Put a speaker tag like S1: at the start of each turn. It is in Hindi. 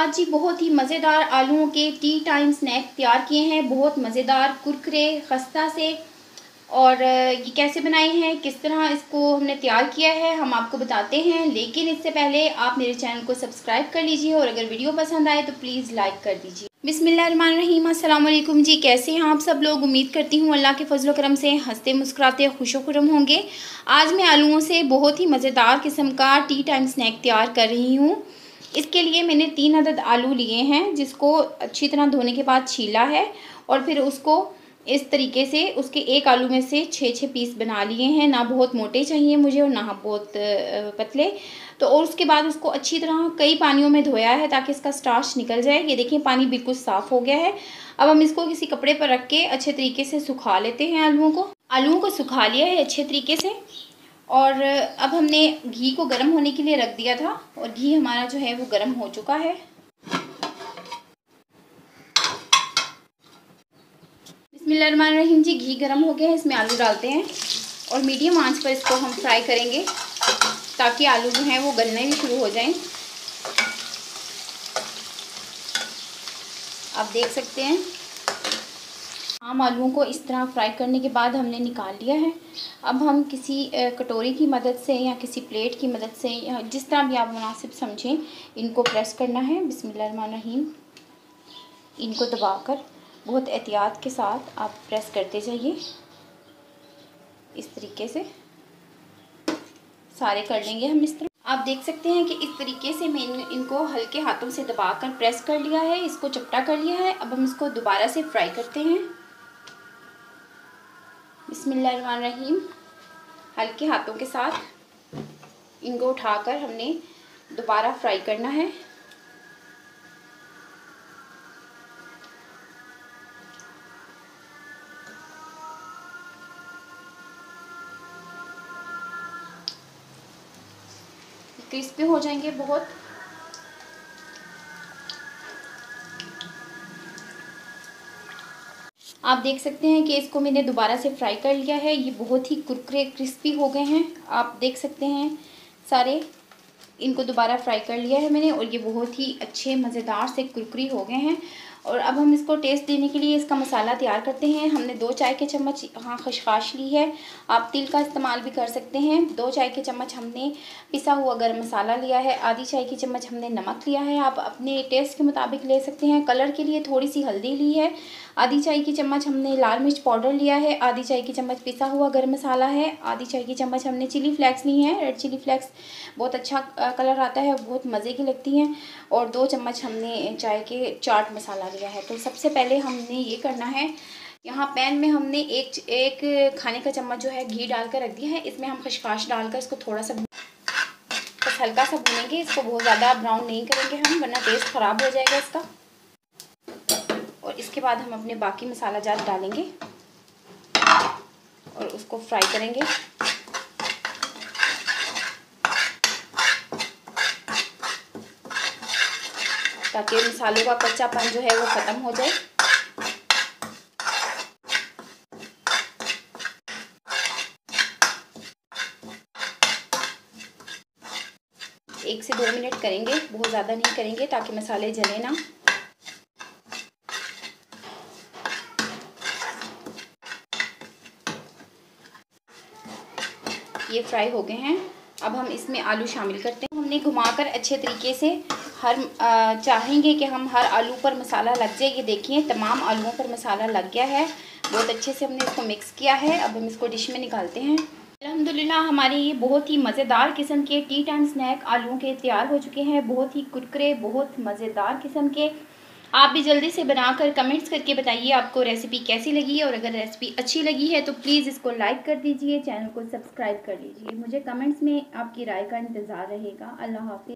S1: आज जी बहुत ही मज़ेदार आलूओं के टी टाइम स्नैक तैयार किए हैं। बहुत मज़ेदार कुरकुरे खस्ता से। और ये कैसे बनाए हैं, किस तरह इसको हमने तैयार किया है, हम आपको बताते हैं। लेकिन इससे पहले आप मेरे चैनल को सब्सक्राइब कर लीजिए और अगर वीडियो पसंद आए तो प्लीज़ लाइक कर दीजिए। बिस्मिल्लाहिर्रहमानिर्रहीम, अस्सलाम वालेकुम जी। कैसे हैं आप सब लोग? उम्मीद करती हूँ अल्लाह के फजल करम से हंसते मुस्कुराते खुशो खुरम होंगे। आज मैं आलूओं से बहुत ही मज़ेदार किस्म का टी टाइम स्नैक तैयार कर रही हूँ। इसके लिए मैंने 3 अदद आलू लिए हैं, जिसको अच्छी तरह धोने के बाद छीला है और फिर उसको इस तरीके से उसके एक आलू में से 6-6 पीस बना लिए हैं। ना बहुत मोटे चाहिए मुझे और ना बहुत पतले। तो और उसके बाद उसको अच्छी तरह कई पानियों में धोया है ताकि इसका स्टार्च निकल जाए। ये देखिए पानी बिल्कुल साफ़ हो गया है। अब हम इसको किसी कपड़े पर रख के अच्छे तरीके से सुखा लेते हैं। आलूओं को सुखा लिया है अच्छे तरीके से। और अब हमने घी को गर्म होने के लिए रख दिया था और घी हमारा जो है वो गर्म हो चुका है। बिस्मिल्लाहिर्रहमानिर्रहीम जी, घी गर्म हो गया है। इसमें आलू डालते हैं और मीडियम आंच पर इसको हम फ्राई करेंगे ताकि आलू जो हैं वो गलने भी शुरू हो जाएं। आप देख सकते हैं आम आलूओं को इस तरह फ्राई करने के बाद हमने निकाल लिया है। अब हम किसी कटोरी की मदद से या किसी प्लेट की मदद से या जिस तरह भी आप मुनासिब समझें इनको प्रेस करना है। बिस्मिल्लाहिर्रहमानिर्रहीम, इनको दबाकर बहुत एहतियात के साथ आप प्रेस करते जाइए। इस तरीके से सारे कर लेंगे हम इस तरह। आप देख सकते हैं कि इस तरीके से मैंने इनको हल्के हाथों से दबाकर प्रेस कर लिया है, इसको चपटा कर लिया है। अब हम इसको दोबारा से फ्राई करते हैं। बिस्मिल्लाहिर्रहमानिर्रहीम, हल्के हाथों के साथ इनको उठाकर हमने दोबारा फ्राई करना है। क्रिस्पी हो जाएंगे बहुत। आप देख सकते हैं कि इसको मैंने दोबारा से फ्राई कर लिया है। ये बहुत ही कुरकुरे क्रिस्पी हो गए हैं। आप देख सकते हैं सारे इनको दोबारा फ्राई कर लिया है मैंने और ये बहुत ही अच्छे मज़ेदार से कुरकुरी हो गए हैं। और अब हम इसको टेस्ट देने के लिए इसका मसाला तैयार करते हैं। हमने 2 चाय के चम्मच खसखस ली है। आप तिल का इस्तेमाल भी कर सकते हैं। 2 चाय के चम्मच हमने पिसा हुआ गरम मसाला लिया है। आधी चाय की चम्मच हमने नमक लिया है। आप अपने टेस्ट के मुताबिक ले सकते हैं। कलर के लिए थोड़ी सी हल्दी ली है। आधी चाय की चम्मच हमने लाल मिर्च पाउडर लिया है। आधी चाय की चम्मच पिसा हुआ गरम मसाला है। आधी चाय की चम्मच हमने चिली फ्लेक्स ली हैं। रेड चिली फ्लेक्स बहुत अच्छा कलर आता है, बहुत मज़े की लगती हैं। और 2 चम्मच हमने चाय के चाट मसाला लिया है। तो सबसे पहले हमने ये करना है, यहाँ पैन में हमने एक खाने का चम्मच जो है घी डालकर रख दिया है। इसमें हम खसखस डालकर इसको थोड़ा सा बस हल्का सा भूनेंगे। इसको बहुत ज़्यादा ब्राउन नहीं करेंगे हम, वरना टेस्ट ख़राब हो जाएगा इसका। और इसके बाद हम अपने बाकी मसाला जात डालेंगे और उसको फ्राई करेंगे। ताकि मसालों का कच्चापन जो है वो ख़त्म हो जाए। एक से 2 मिनट करेंगे, बहुत ज़्यादा नहीं करेंगे ताकि मसाले जले ना। ये फ्राई हो गए हैं। अब हम इसमें आलू शामिल करते हैं। हमने घुमाकर अच्छे तरीके से चाहेंगे कि हम हर आलू पर मसाला लग जाए। ये देखिए तमाम आलूओं पर मसाला लग गया है। बहुत अच्छे से हमने इसको मिक्स किया है। अब हम इसको डिश में निकालते हैं। अल्हम्दुलिल्लाह हमारे ये बहुत ही मज़ेदार किस्म के टी टाइम स्नैक आलूओं के तैयार हो चुके हैं। बहुत ही कुरकुरे, बहुत मज़ेदार किस्म के। आप भी जल्दी से बनाकर कमेंट्स करके बताइए आपको रेसिपी कैसी लगी। और अगर रेसिपी अच्छी लगी है तो प्लीज़ इसको लाइक कर दीजिए, चैनल को सब्सक्राइब कर लीजिए। मुझे कमेंट्स में आपकी राय का इंतज़ार रहेगा। अल्लाह हाफ़िज़।